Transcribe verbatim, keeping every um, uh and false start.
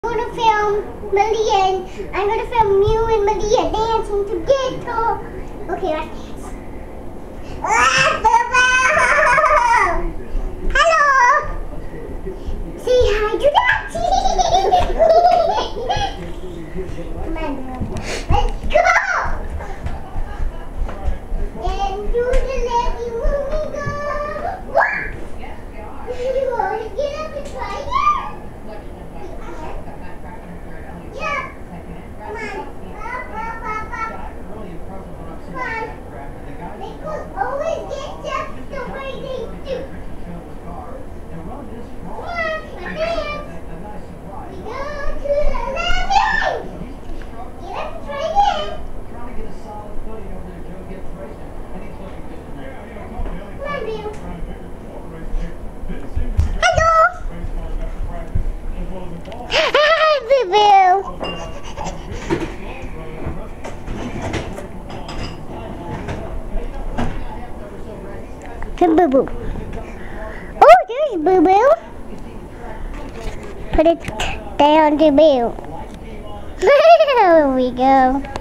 I'm gonna film Malia and I'm gonna film you and Malia dancing together. Okay, let's dance. Hello! Say hi to Daddy! Come on, let's go! And do the levy when we go. What? You want to get up and try it? Yeah. Come on. Up, up, up, up. Come on. They could always get just the way they do. Come on, my dance. We go to the levy. Get up and try it. Come on, Bill. Hello. Hi, Bill. Boo Boo. Oh, there's Boo Boo. Put it down to Boo. There we go.